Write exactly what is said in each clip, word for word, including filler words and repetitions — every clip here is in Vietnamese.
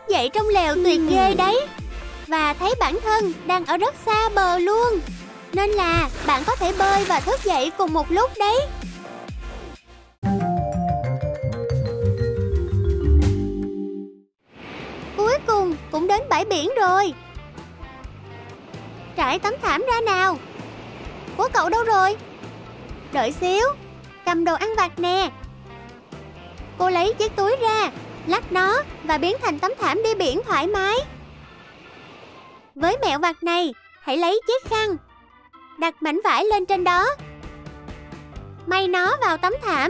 thức dậy trong lều tuyệt ghê đấy. Và thấy bản thân đang ở rất xa bờ luôn. Nên là bạn có thể bơi và thức dậy cùng một lúc đấy. Cuối cùng cũng đến bãi biển rồi. Trải tấm thảm ra nào. Của cậu đâu rồi? Đợi xíu. Cầm đồ ăn vặt nè. Cô lấy chiếc túi ra, lắc nó và biến thành tấm thảm đi biển thoải mái. Với mẹo vặt này, hãy lấy chiếc khăn, đặt mảnh vải lên trên đó, may nó vào tấm thảm.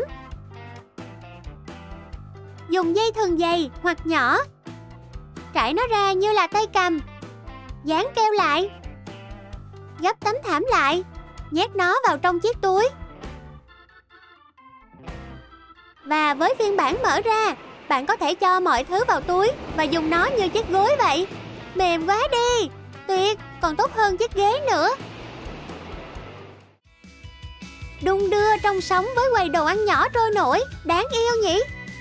Dùng dây thừng dày hoặc nhỏ, trải nó ra như là tay cầm, dán keo lại, gấp tấm thảm lại, nhét nó vào trong chiếc túi. Và với phiên bản mở ra, bạn có thể cho mọi thứ vào túi và dùng nó như chiếc gối vậy. Mềm quá đi. Tuyệt, còn tốt hơn chiếc ghế nữa. Đung đưa trong sóng với quầy đồ ăn nhỏ trôi nổi. Đáng yêu nhỉ?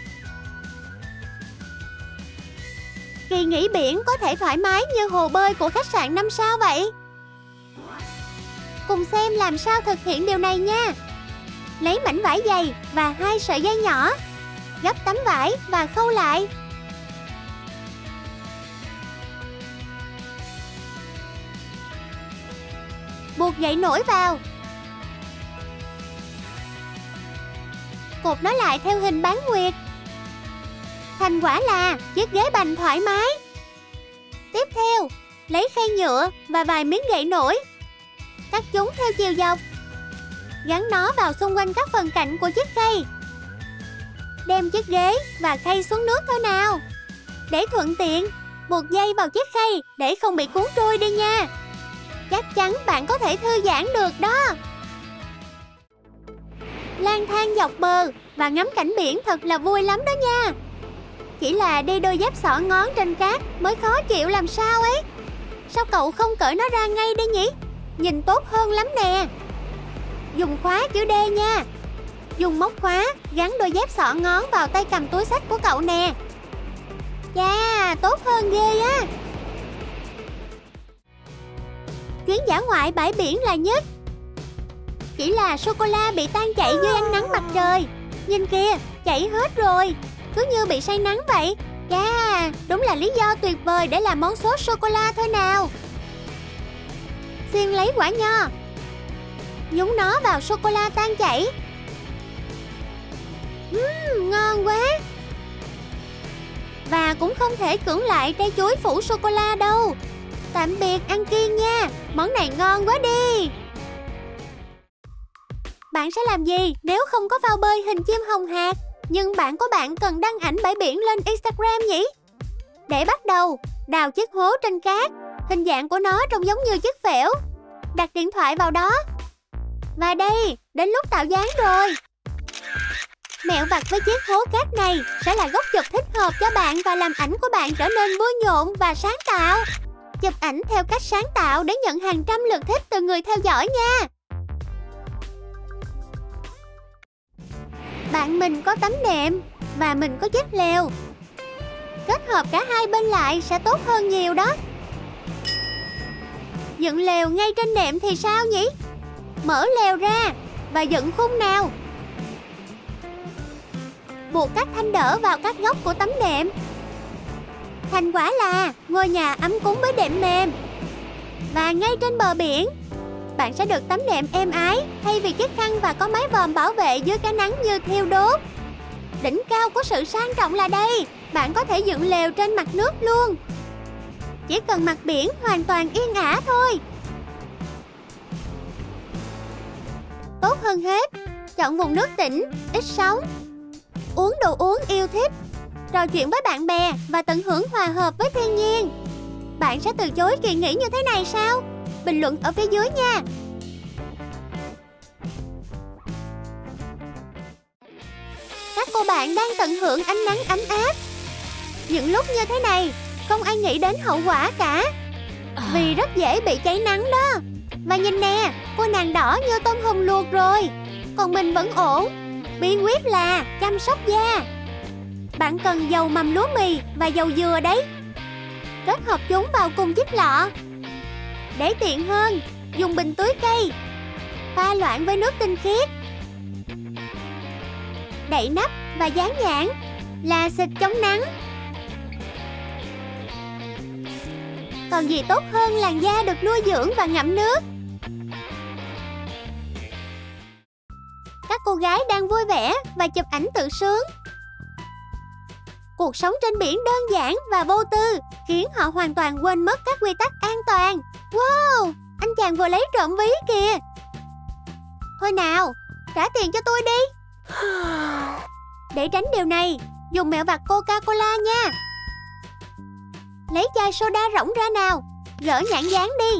Kỳ nghỉ biển có thể thoải mái như hồ bơi của khách sạn năm sao vậy. Cùng xem làm sao thực hiện điều này nha. Lấy mảnh vải dày và hai sợi dây nhỏ, gấp tấm vải và khâu lại. Buộc dây nổi vào. Cột nó lại theo hình bán nguyệt. Thành quả là chiếc ghế bành thoải mái. Tiếp theo, lấy khay nhựa và vài miếng gậy nổi, cắt chúng theo chiều dọc, gắn nó vào xung quanh các phần cạnh của chiếc khay. Đem chiếc ghế và khay xuống nước thôi nào. Để thuận tiện, buộc dây vào chiếc khay để không bị cuốn trôi đi nha. Chắc chắn bạn có thể thư giãn được đó. Lang thang dọc bờ và ngắm cảnh biển thật là vui lắm đó nha. Chỉ là đi đôi dép xỏ ngón trên cát mới khó chịu làm sao ấy. Sao cậu không cởi nó ra ngay đi nhỉ? Nhìn tốt hơn lắm nè. Dùng khóa chữ D nha. Dùng móc khóa gắn đôi dép xỏ ngón vào tay cầm túi xách của cậu nè. Chà, tốt hơn ghê á. Chuyến dã ngoại bãi biển là nhất. Chỉ là sô-cô-la bị tan chảy dưới ánh nắng mặt trời. Nhìn kìa, chảy hết rồi. Cứ như bị say nắng vậy. Chà, đúng là lý do tuyệt vời để làm món sốt sô-cô-la thôi nào. Xiên lấy quả nho, nhúng nó vào sô-cô-la tan chảy. Uhm, ngon quá. Và cũng không thể cưỡng lại trái chuối phủ sô-cô-la đâu. Tạm biệt ăn kiêng nha. Món này ngon quá đi. Bạn sẽ làm gì nếu không có phao bơi hình chim hồng hạc, nhưng bạn của bạn cần đăng ảnh bãi biển lên Instagram nhỉ? Để bắt đầu, đào chiếc hố trên cát. Hình dạng của nó trông giống như chiếc phễu. Đặt điện thoại vào đó. Và đây, đến lúc tạo dáng rồi. Mẹo vặt với chiếc hố cát này sẽ là góc chụp thích hợp cho bạn và làm ảnh của bạn trở nên vui nhộn và sáng tạo. Chụp ảnh theo cách sáng tạo để nhận hàng trăm lượt thích từ người theo dõi nha. Bạn mình có tấm nệm và mình có chiếc lều. Kết hợp cả hai bên lại sẽ tốt hơn nhiều đó. Dựng lều ngay trên nệm thì sao nhỉ? Mở lều ra và dựng khung nào. Buộc các thanh đỡ vào các góc của tấm nệm. Thành quả là ngôi nhà ấm cúng với đệm mềm. Và ngay trên bờ biển, bạn sẽ được tấm nệm êm ái thay vì chiếc khăn và có mái vòm bảo vệ dưới cái nắng như thiêu đốt. Đỉnh cao của sự sang trọng là đây. Bạn có thể dựng lều trên mặt nước luôn. Chỉ cần mặt biển hoàn toàn yên ả thôi. Tốt hơn hết, chọn vùng nước tĩnh, ít sóng. Uống đồ uống yêu thích, trò chuyện với bạn bè và tận hưởng hòa hợp với thiên nhiên. Bạn sẽ từ chối kỳ nghỉ như thế này sao? Bình luận ở phía dưới nha. Các cô bạn đang tận hưởng ánh nắng ấm áp. Những lúc như thế này, không ai nghĩ đến hậu quả cả. Vì rất dễ bị cháy nắng đó. Và nhìn nè, cô nàng đỏ như tôm hùm luộc rồi. Còn mình vẫn ổn. Bí quyết là chăm sóc da. Bạn cần dầu mầm lúa mì và dầu dừa đấy. Kết hợp chúng vào cùng chiếc lọ. Để tiện hơn, dùng bình tưới cây, pha loãng với nước tinh khiết. Đậy nắp và dán nhãn là xịt chống nắng. Còn gì tốt hơn làn da được nuôi dưỡng và ngậm nước. Các cô gái đang vui vẻ và chụp ảnh tự sướng. Cuộc sống trên biển đơn giản và vô tư khiến họ hoàn toàn quên mất các quy tắc an toàn. Wow, anh chàng vừa lấy trộm ví kìa. Thôi nào, trả tiền cho tôi đi. Để tránh điều này, dùng mẹo vặt Coca-Cola nha. Lấy chai soda rỗng ra nào, gỡ nhãn dán đi.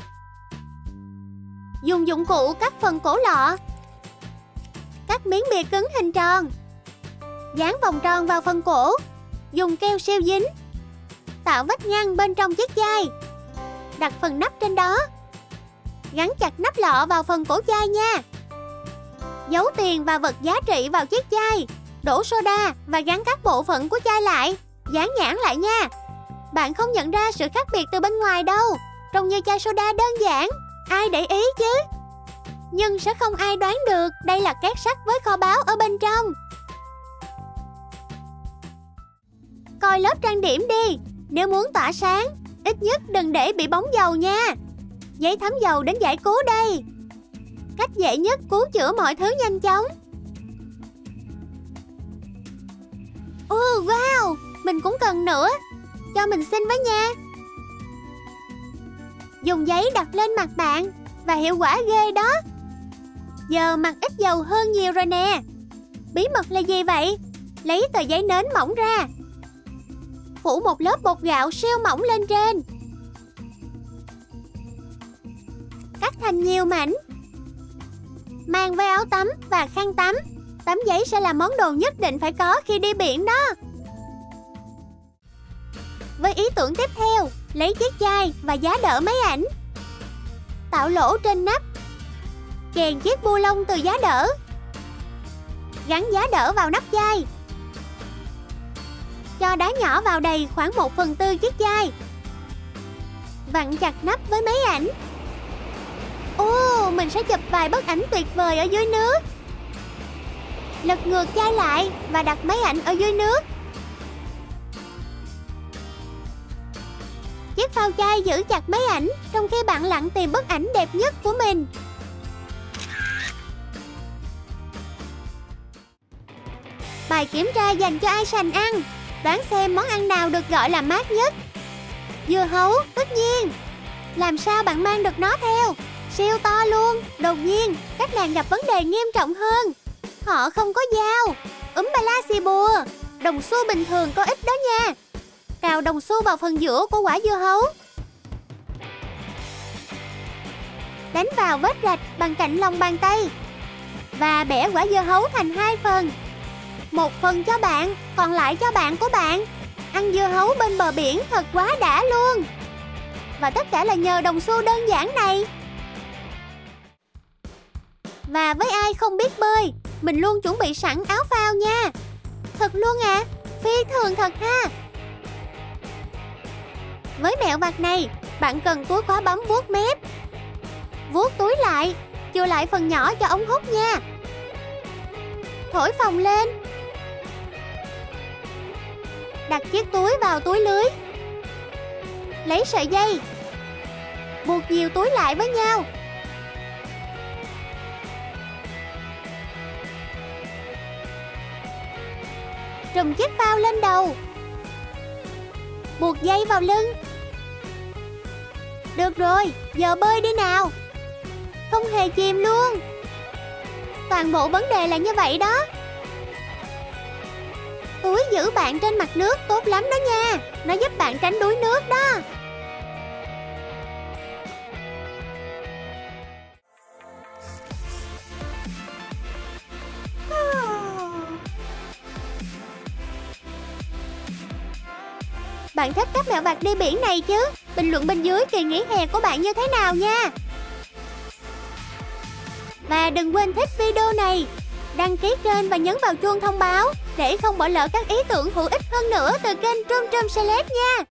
Dùng dụng cụ cắt phần cổ lọ. Cắt miếng bìa cứng hình tròn. Dán vòng tròn vào phần cổ. Dùng keo siêu dính. Tạo vách ngăn bên trong chiếc chai. Đặt phần nắp trên đó. Gắn chặt nắp lọ vào phần cổ chai nha. Giấu tiền và vật giá trị vào chiếc chai. Đổ soda và gắn các bộ phận của chai lại. Dán nhãn lại nha. Bạn không nhận ra sự khác biệt từ bên ngoài đâu. Trông như chai soda đơn giản, ai để ý chứ. Nhưng sẽ không ai đoán được đây là két sắt với kho báu ở bên trong. Coi lớp trang điểm đi. Nếu muốn tỏa sáng, ít nhất đừng để bị bóng dầu nha. Giấy thấm dầu đến giải cứu đây. Cách dễ nhất cứu chữa mọi thứ nhanh chóng. Ồ, wow, mình cũng cần nữa. Cho mình xin với nha. Dùng giấy đặt lên mặt bạn và hiệu quả ghê đó. Giờ mặt ít dầu hơn nhiều rồi nè. Bí mật là gì vậy? Lấy tờ giấy nến mỏng ra. Phủ một lớp bột gạo siêu mỏng lên trên. Cắt thành nhiều mảnh. Mang với áo tắm và khăn tắm. Tấm giấy sẽ là món đồ nhất định phải có khi đi biển đó. Với ý tưởng tiếp theo, lấy chiếc chai và giá đỡ máy ảnh. Tạo lỗ trên nắp. Chèn chiếc bu lông từ giá đỡ. Gắn giá đỡ vào nắp chai. Cho đá nhỏ vào đầy khoảng một phần tư chiếc chai. Vặn chặt nắp với máy ảnh. Ồ, mình sẽ chụp vài bức ảnh tuyệt vời ở dưới nước. Lật ngược chai lại và đặt máy ảnh ở dưới nước. Chiếc phao chai giữ chặt máy ảnh trong khi bạn lặn tìm bức ảnh đẹp nhất của mình. Bài kiểm tra dành cho ai sành ăn. Đoán xem món ăn nào được gọi là mát nhất. Dưa hấu, tất nhiên. Làm sao bạn mang được nó theo? Siêu to luôn. Đột nhiên, các nàng gặp vấn đề nghiêm trọng hơn. Họ không có dao. Úm ba la xì bùa. Đồng xu bình thường có ít đó nha. Cào đồng xu vào phần giữa của quả dưa hấu. Đánh vào vết rạch bằng cạnh lòng bàn tay. Và bẻ quả dưa hấu thành hai phần. Một phần cho bạn, còn lại cho bạn của bạn. Ăn dưa hấu bên bờ biển thật quá đã luôn. Và tất cả là nhờ đồng xu đơn giản này. Và với ai không biết bơi, mình luôn chuẩn bị sẵn áo phao nha. Thật luôn à, phi thường thật ha. Với mẹo vặt này, bạn cần túi khóa bấm vuốt mép. Vuốt túi lại, chừa lại phần nhỏ cho ống hút nha. Thổi phồng lên. Đặt chiếc túi vào túi lưới. Lấy sợi dây. Buộc nhiều túi lại với nhau. Trùm chiếc phao lên đầu. Buộc dây vào lưng. Được rồi, giờ bơi đi nào. Không hề chìm luôn. Toàn bộ vấn đề là như vậy đó. Túi giữ bạn trên mặt nước tốt lắm đó nha. Nó giúp bạn tránh đuối nước đó. Bạn thích các mẹo vặt đi biển này chứ? Bình luận bên dưới kỳ nghỉ hè của bạn như thế nào nha. Và đừng quên thích video này, đăng ký kênh và nhấn vào chuông thông báo để không bỏ lỡ các ý tưởng hữu ích hơn nữa từ kênh Trum Trum Celeb nha.